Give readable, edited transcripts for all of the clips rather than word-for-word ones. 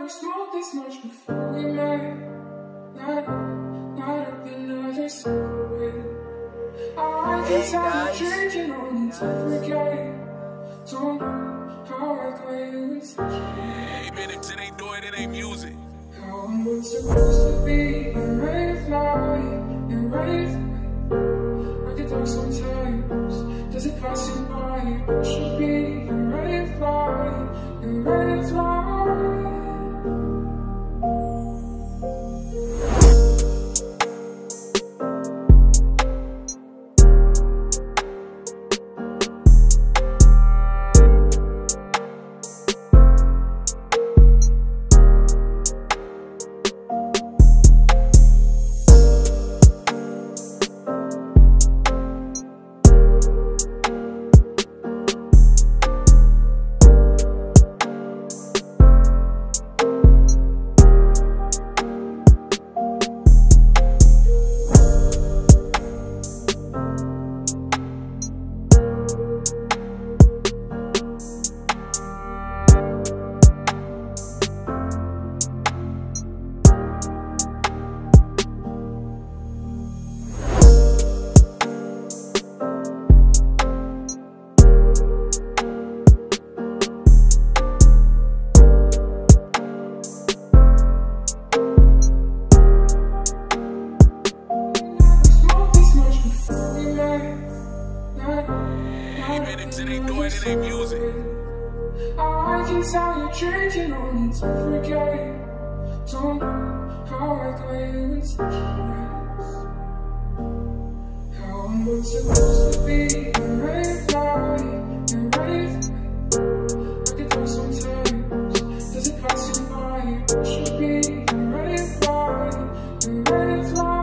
never smoked this much before we met. Not up another cigarette. I can tell you're changing, no need to forget. Don't know how I got you in such a way. Hey man, if it ain't doing it, ain't music. How I'm what's supposed to be. You're ready to fly, you're ready to fly. I get down sometimes, does it pass you by? It should be, you're ready to fly, you're ready to fly. I can tell you're changing, no need to forget. Don't know how I got you in such a mess. How I'm what's supposed to be. You're ready to fly, you're ready to fly. I get down sometimes, does it pass you by? It should be, you're ready to fly, you're ready to fly.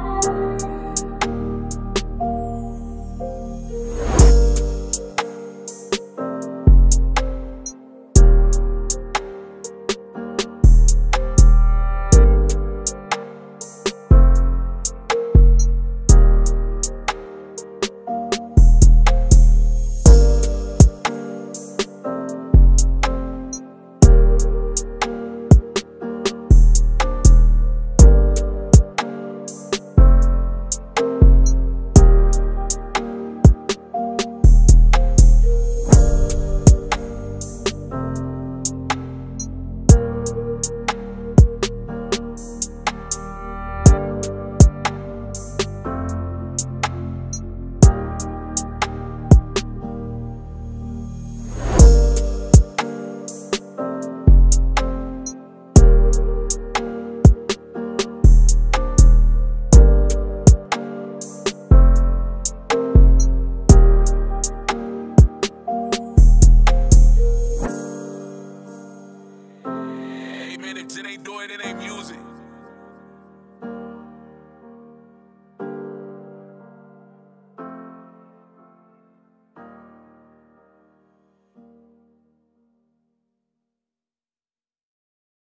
Hey man, if it ain't doing it, ain't